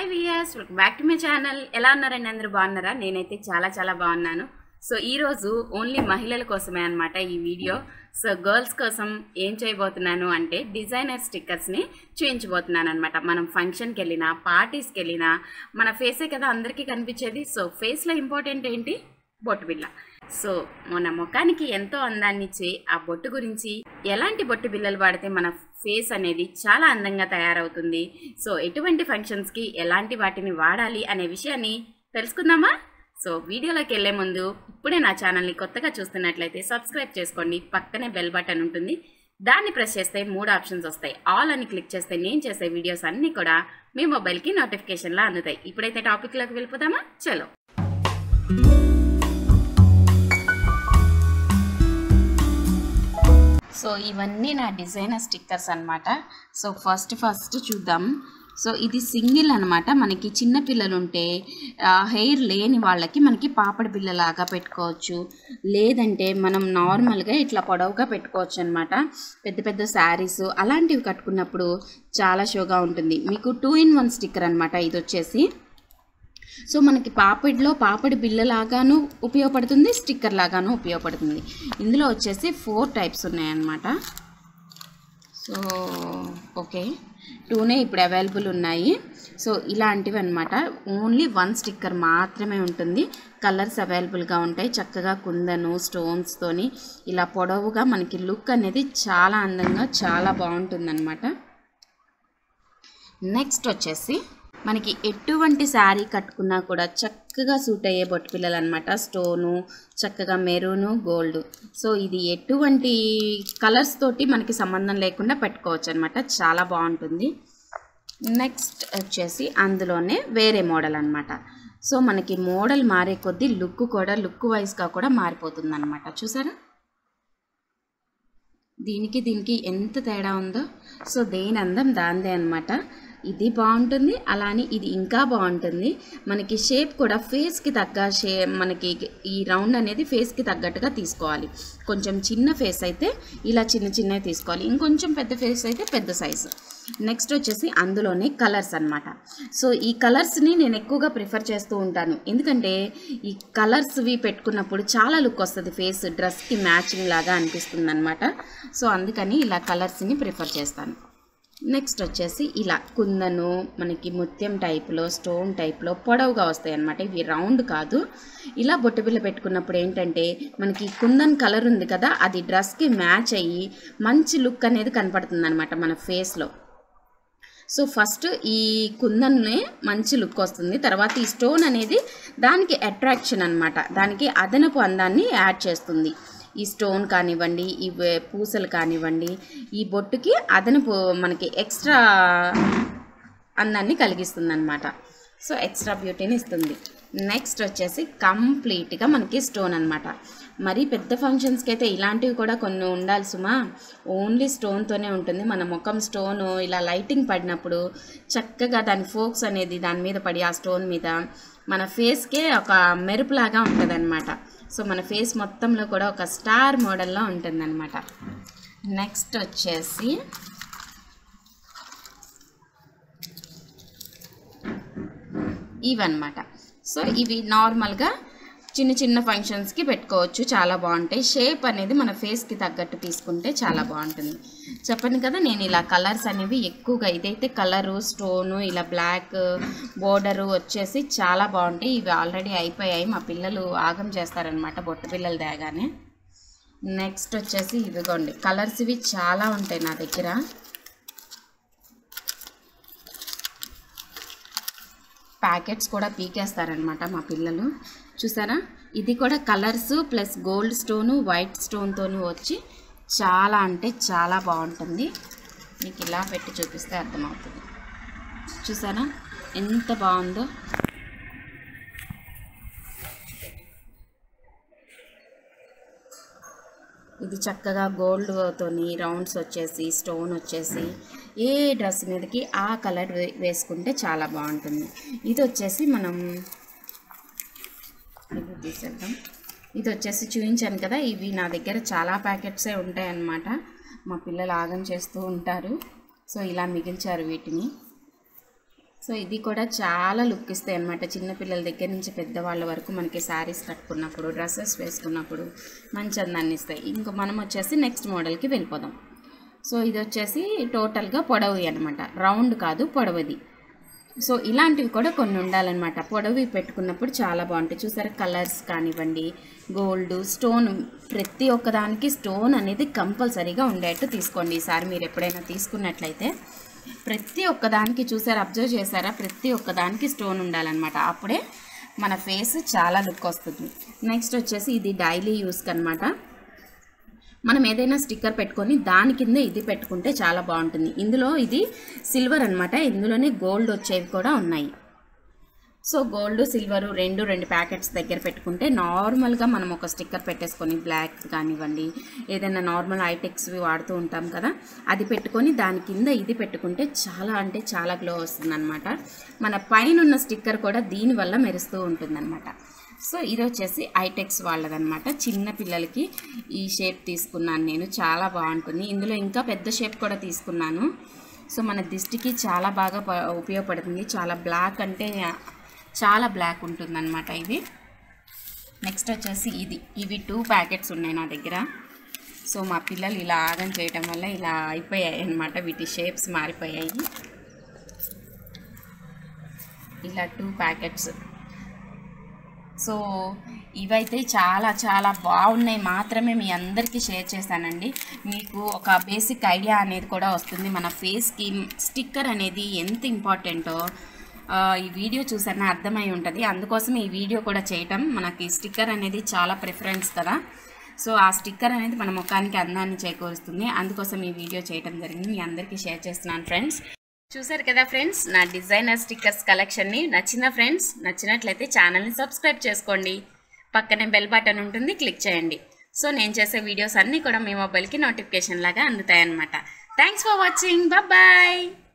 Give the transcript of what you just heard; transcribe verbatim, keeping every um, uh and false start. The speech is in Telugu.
Weirs welcome back to my channel. ఎలా ఉన్నారండి? అందరూ బాగున్నారా? నేనైతే చాలా చాలా బాగున్నాను. సో ఈరోజు ఓన్లీ మహిళల కోసమే అనమాట ఈ వీడియో. సో గర్ల్స్ కోసం ఏం చేయబోతున్నాను అంటే డిజైనర్ స్టిక్కర్స్ని చూపించబోతున్నాను అనమాట. మనం ఫంక్షన్కి వెళ్ళినా పార్టీస్కి వెళ్ళినా మన ఫేసే కదా అందరికీ కనిపించేది. సో ఫేస్లో ఇంపార్టెంట్ ఏంటి? బొట్టు బిళ్ళ. సో మన ముఖానికి ఎంతో అందాన్ని ఇచ్చే ఆ బొట్టు గురించి, ఎలాంటి బొట్టు బిళ్ళలు వాడితే మన ఫేస్ అనేది చాలా అందంగా తయారవుతుంది, సో ఎటువంటి ఫంక్షన్స్కి ఎలాంటి వాటిని వాడాలి అనే విషయాన్ని తెలుసుకుందామా? సో వీడియోలోకి వెళ్ళే ముందు ఇప్పుడే నా ఛానల్ని కొత్తగా చూస్తున్నట్లయితే సబ్స్క్రైబ్ చేసుకోండి. పక్కనే బెల్ బటన్ ఉంటుంది, దాన్ని ప్రెస్ చేస్తే మూడు ఆప్షన్స్ వస్తాయి. ఆల్ అని క్లిక్ చేస్తే నేను చేసే వీడియోస్ అన్నీ కూడా మీ మొబైల్కి నోటిఫికేషన్లా అందుతాయి. ఇప్పుడైతే టాపిక్లోకి వెళ్ళిపోదామా? చలో. సో ఇవన్నీ నా డిజైనర్ స్టిక్కర్స్ అనమాట. సో ఫస్ట్ ఫస్ట్ చూద్దాం. సో ఇది సింగిల్ అనమాట. మనకి చిన్న పిల్లలు ఉంటే హెయిర్ లేని వాళ్ళకి మనకి పాపడి బిళ్ళలాగా పెట్టుకోవచ్చు, లేదంటే మనం నార్మల్గా ఇట్లా పొడవుగా పెట్టుకోవచ్చు అనమాట. పెద్ద పెద్ద శారీస్ అలాంటివి కట్టుకున్నప్పుడు చాలా షోగా ఉంటుంది. మీకు టూ ఇన్ వన్ స్టిక్కర్ అనమాట ఇది వచ్చేసి. సో మనకి పాపడిలో పాపడి బిళ్ళలాగాను ఉపయోగపడుతుంది, స్టిక్కర్ లాగాను ఉపయోగపడుతుంది. ఇందులో వచ్చేసి ఫోర్ టైప్స్ ఉన్నాయన్నమాట. సో ఓకే, టూనే ఇప్పుడు అవైలబుల్ ఉన్నాయి. సో ఇలాంటివి అనమాట. ఓన్లీ వన్ స్టిక్కర్ మాత్రమే ఉంటుంది. కలర్స్ అవైలబుల్గా ఉంటాయి. చక్కగా కుందను స్టోన్స్తోని ఇలా పొడవుగా మనకి లుక్ అనేది చాలా అందంగా చాలా బాగుంటుంది అనమాట. నెక్స్ట్ వచ్చేసి మనకి ఎటువంటి శారీ కట్టుకున్నా కూడా చక్కగా సూట్ అయ్యే బొట్టు పిల్లలు అనమాట. స్టోను చక్కగా మెరూను గోల్డ్. సో ఇది ఎటువంటి కలర్స్ తోటి మనకి సంబంధం లేకుండా పెట్టుకోవచ్చు అనమాట. చాలా బాగుంటుంది. నెక్స్ట్ వచ్చేసి అందులోనే వేరే మోడల్ అనమాట. సో మనకి మోడల్ మారే కొద్దీ లుక్ కూడా లుక్ వైజ్గా కూడా మారిపోతుంది అనమాట. చూసారా దీనికి దీనికి ఎంత తేడా ఉందో. సో దేని అందం దాందే అనమాట. ఇది బాగుంటుంది, అలానే ఇది ఇంకా బాగుంటుంది. మనకి షేప్ కూడా ఫేస్కి తగ్గ షే మనకి ఈ రౌండ్ అనేది ఫేస్కి తగ్గట్టుగా తీసుకోవాలి. కొంచెం చిన్న ఫేస్ అయితే ఇలా చిన్న చిన్నవి తీసుకోవాలి, ఇంకొంచెం పెద్ద ఫేస్ అయితే పెద్ద సైజు. నెక్స్ట్ వచ్చేసి అందులోనే కలర్స్ అనమాట. సో ఈ కలర్స్ని నేను ఎక్కువగా ప్రిఫర్ చేస్తూ ఉంటాను, ఎందుకంటే ఈ కలర్స్వి పెట్టుకున్నప్పుడు చాలా లుక్ వస్తుంది, ఫేస్ డ్రెస్కి మ్యాచింగ్ లాగా అనిపిస్తుంది అనమాట. సో అందుకని ఇలా కలర్స్ని ప్రిఫర్ చేస్తాను. నెక్స్ట్ వచ్చేసి ఇలా కుందను మనకి ముత్యం టైప్లో స్టోన్ టైప్లో పొడవుగా వస్తాయి అన్నమాట. ఇవి రౌండ్ కాదు. ఇలా బొట్టు బిళ్ళ పెట్టుకున్నప్పుడు ఏంటంటే మనకి కుందన్ కలర్ ఉంది కదా, అది డ్రెస్కి మ్యాచ్ అయ్యి మంచి లుక్ అనేది కనపడుతుంది అనమాట మన ఫేస్లో. సో ఫస్ట్ ఈ కుందన్నే మంచి లుక్ వస్తుంది, తర్వాత ఈ స్టోన్ అనేది దానికి అట్రాక్షన్ అనమాట, దానికి అదనపు అందాన్ని యాడ్ చేస్తుంది. ఈ స్టోన్ కానివ్వండి, ఈ పూసలు కానివ్వండి, ఈ బొట్టుకి అదనపు మనకి ఎక్స్ట్రా అందాన్ని కలిగిస్తుంది అనమాట. సో ఎక్స్ట్రా బ్యూటీని ఇస్తుంది. నెక్స్ట్ వచ్చేసి కంప్లీట్గా మనకి స్టోన్ అనమాట. మరి పెద్ద ఫంక్షన్స్కి అయితే ఇలాంటివి కూడా కొన్ని ఉండాలి సుమా. ఓన్లీ స్టోన్తోనే ఉంటుంది. మన ముఖం స్టోను ఇలా లైటింగ్ పడినప్పుడు చక్కగా దాని ఫోక్స్ అనేది దాని మీద పడి ఆ స్టోన్ మీద మన ఫేస్కే ఒక మెరుపులాగా ఉంటుంది అనమాట. సో మన ఫేస్ మొత్తంలో కూడా ఒక స్టార్ మోడల్లో ఉంటుంది అనమాట. నెక్స్ట్ వచ్చేసి ఇవన్నమాట. సో ఇవి నార్మల్గా చిన్న చిన్న ఫంక్షన్స్కి పెట్టుకోవచ్చు, చాలా బాగుంటాయి. షేప్ అనేది మన ఫేస్కి తగ్గట్టు తీసుకుంటే చాలా బాగుంటుంది. చెప్పండి కదా, నేను ఇలా కలర్స్ అనేవి ఎక్కువగా, ఇదైతే కలరు స్టోను ఇలా బ్లాక్ బోర్డరు వచ్చేసి చాలా బాగుంటాయి. ఇవి ఆల్రెడీ అయిపోయాయి, మా పిల్లలు ఆగం చేస్తారనమాట బొట్టు పిల్లలు తేగానే. నెక్స్ట్ వచ్చేసి ఇదిగోండి కలర్స్, ఇవి చాలా ఉంటాయి నా దగ్గర. ప్యాకెట్స్ కూడా పీకేస్తారనమాట మా పిల్లలు. చూసారా ఇది కూడా colours plus gold stone white స్టోన్తోను వచ్చి చాలా అంటే చాలా బాగుంటుంది. మీకు ఇలా పెట్టి చూపిస్తే అర్థమవుతుంది. చూసారా ఎంత బాగుందో. ఇది చక్కగా గోల్డ్తోని రౌండ్స్ వచ్చేసి స్టోన్ వచ్చేసి ఏ డ్రెస్ మీదకి ఆ కలర్ వేసుకుంటే చాలా బాగుంటుంది. ఇది వచ్చేసి మనం ఇది తీసేద్దాం. ఇది వచ్చేసి చూపించాను కదా, ఇవి నా దగ్గర చాలా ప్యాకెట్సే ఉంటాయి అన్నమాట. మా పిల్లలు ఆగం చేస్తూ ఉంటారు. సో ఇలా మిగిల్చారు వీటిని. సో సో ఇది కూడా చాలా లుక్ ఇస్తాయి అన్నమాట. చిన్నపిల్లల దగ్గర నుంచి పెద్దవాళ్ళ వరకు మనకి శారీస్ కట్టుకున్నప్పుడు, డ్రెస్సెస్ వేసుకున్నప్పుడు మంచి అందాన్ని ఇస్తాయి. ఇంకా మనం వచ్చేసి నెక్స్ట్ మోడల్కి వెళ్ళిపోదాం. సో ఇది వచ్చేసి టోటల్గా పొడవు అనమాట, రౌండ్ కాదు పొడవుది. సో ఇలాంటివి కూడా కొన్ని ఉండాలన్నమాట. పొడవి పెట్టుకున్నప్పుడు చాలా బాగుంటాయి. చూసారా కలర్స్ కానివ్వండి, గోల్డ్, స్టోన్, ప్రతి ఒక్కదానికి స్టోన్ అనేది కంపల్సరీగా ఉండేట్టు తీసుకోండి. ఈసారి మీరు ఎప్పుడైనా తీసుకున్నట్లయితే ప్రతి ఒక్కదానికి చూసారా, అబ్జర్వ్ చేశారా, ప్రతి ఒక్కదానికి స్టోన్ ఉండాలన్నమాట. అప్పుడే మన ఫేస్ చాలా లుక్ వస్తుంది. నెక్స్ట్ వచ్చేసి ఇది డైలీ యూస్కి అనమాట. మనం ఏదైనా స్టిక్కర్ పెట్టుకొని దాని కింద ఇది పెట్టుకుంటే చాలా బాగుంటుంది. ఇందులో ఇది సిల్వర్ అనమాట, ఇందులోనే గోల్డ్ వచ్చేవి కూడా ఉన్నాయి. సో గోల్డ్ సిల్వర్ రెండు రెండు ప్యాకెట్స్ దగ్గర పెట్టుకుంటే నార్మల్గా మనం ఒక స్టిక్కర్ పెట్టేసుకొని బ్లాక్ కానివ్వండి, ఏదైనా నార్మల్ ఐటెక్స్వి వాడుతూ ఉంటాం కదా, అది పెట్టుకొని దాని కింద ఇది పెట్టుకుంటే చాలా అంటే చాలా గ్లో వస్తుంది అనమాట. మన పైన ఉన్న స్టిక్కర్ కూడా దీనివల్ల మెరుస్తూ ఉంటుందన్నమాట. సో ఇది వచ్చేసి ఐటెక్స్ వాళ్ళదనమాట. చిన్న పిల్లలకి ఈ షేప్ తీసుకున్నాను నేను, చాలా బాగుంటుంది. ఇందులో ఇంకా పెద్ద షేప్ కూడా తీసుకున్నాను. సో మన దిష్టికి చాలా బాగా ఉపయోగపడుతుంది. చాలా బ్లాక్ అంటే చాలా బ్లాక్ ఉంటుందన్నమాట ఇది. నెక్స్ట్ వచ్చేసి ఇది ఇవి టూ ప్యాకెట్స్ ఉన్నాయి నా దగ్గర. సో మా పిల్లలు ఇలా ఆగం చేయటం వల్ల ఇలా అయిపోయాయి అన్నమాట, వీటి షేప్స్ మారిపోయాయి. ఇలా టూ ప్యాకెట్స్. సో ఇవైతే చాలా చాలా బాగున్నాయి, మాత్రమే మీ అందరికీ షేర్ చేశానండి. మీకు ఒక బేసిక్ ఐడియా అనేది కూడా వస్తుంది మన ఫేస్కి స్టిక్కర్ అనేది ఎంత ఇంపార్టెంటో ఈ వీడియో చూసానా అర్థమై ఉంటుంది. అందుకోసం ఈ వీడియో కూడా చేయటం, మనకి స్టిక్కర్ అనేది చాలా ప్రిఫరెన్స్ కదా. సో ఆ స్టిక్కర్ అనేది మన ముఖానికి అందాన్ని చేకూరుస్తుంది. అందుకోసం ఈ వీడియో చేయటం జరిగింది, మీ అందరికీ షేర్ చేస్తున్నాను ఫ్రెండ్స్. చూసారు కదా ఫ్రెండ్స్ నా డిజైనర్ స్టిక్కర్స్ కలెక్షన్ని. నచ్చిన ఫ్రెండ్స్ నచ్చినట్లయితే ఛానల్ని సబ్స్క్రైబ్ చేసుకోండి, పక్కనే బెల్ బటన్ ఉంటుంది, క్లిక్ చేయండి. సో నేను చేసే వీడియోస్ అన్నీ కూడా మీ మొబైల్కి నోటిఫికేషన్ లాగా అందుతాయన్నమాట. Thanks for watching, bye.